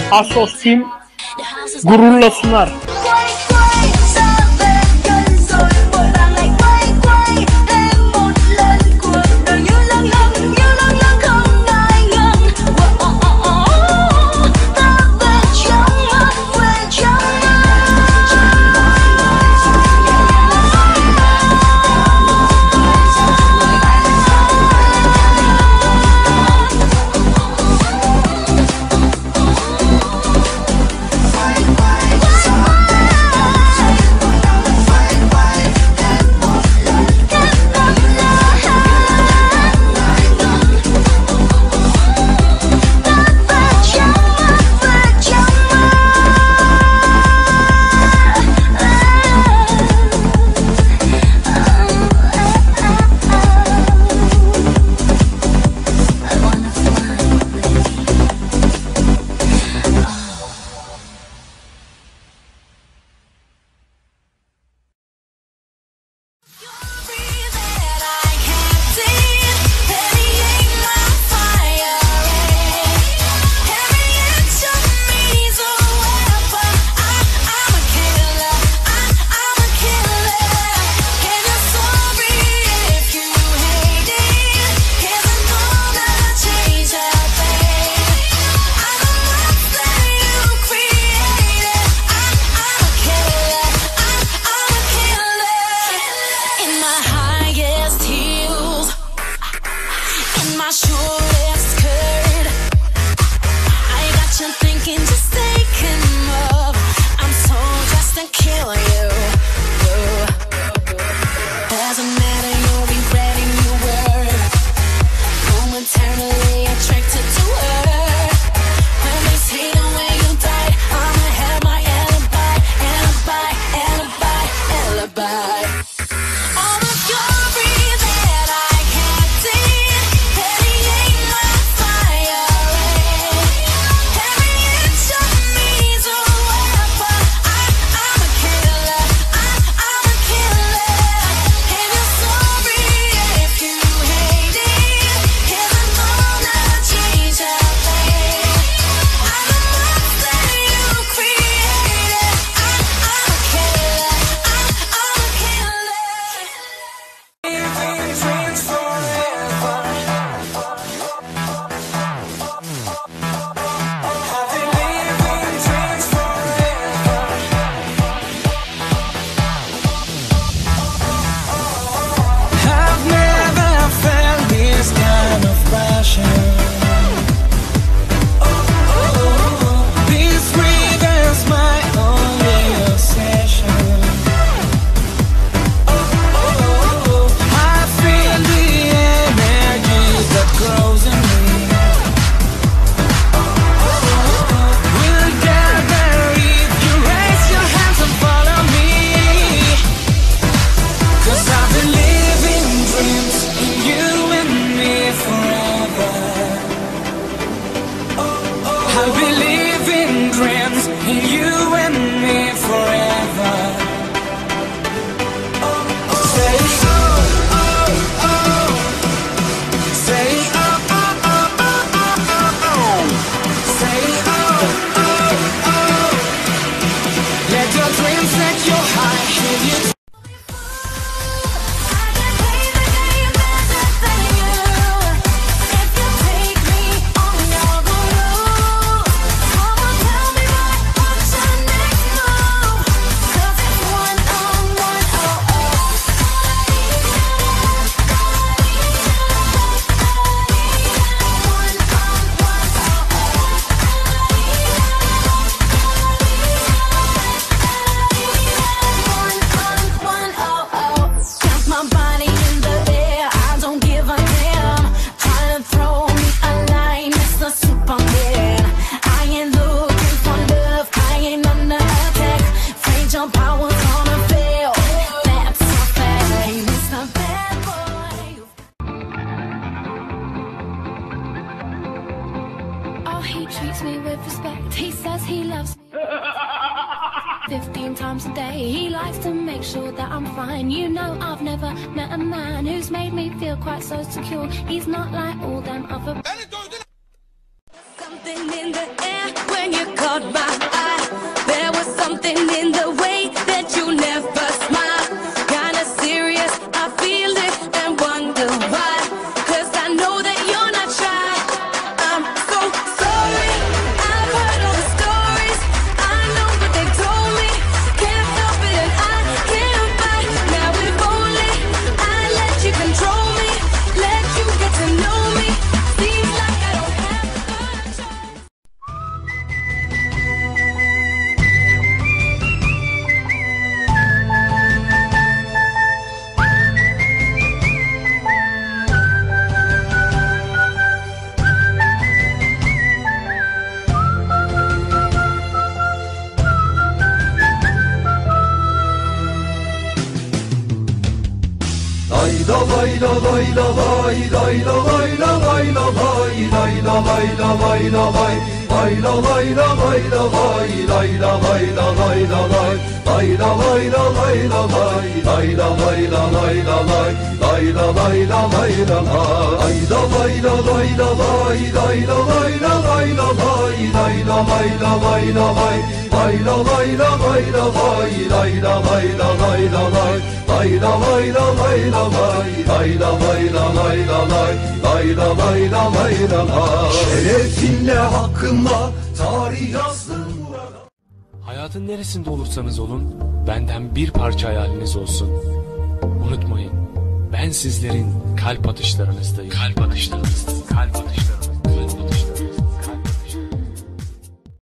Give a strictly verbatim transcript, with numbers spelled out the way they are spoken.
Asos Team gururla sunar. treats me with respect. He says he loves me fifteen times a day. He likes to make sure that I'm fine. You know, I've never met a man who's made me feel quite so secure. He's not like all them other. Something in the air when you call. caught my eye. There was something in the way that you never smile. Kinda serious, I feel it and wonder why. Cause I know that you're not shy. I'm so sorry, I've heard all the stories. I know what they told me. Can't help it and I can't fight. Now if only I let you control me, let you get to know me. Seems like I don't have a choice. Layla layla layla lay layla layla layla lay layla layla layla lay layla layla layla lay layla layla layla lay layla layla layla lay layla layla layla lay layla layla layla lay layla layla layla lay layla layla layla lay layla layla layla lay layla layla layla lay layla layla layla lay layla layla layla lay layla layla layla lay layla layla layla lay şerefinle hakkınla tarih yazdım burada. Hayatın neresinde olursanız olun, benden bir parça hayaliniz olsun. Unutmayın, ben sizlerin kalp atışlarınızdayım. Kalp atışlarınızdayım. Kalp atışlarınızdayım.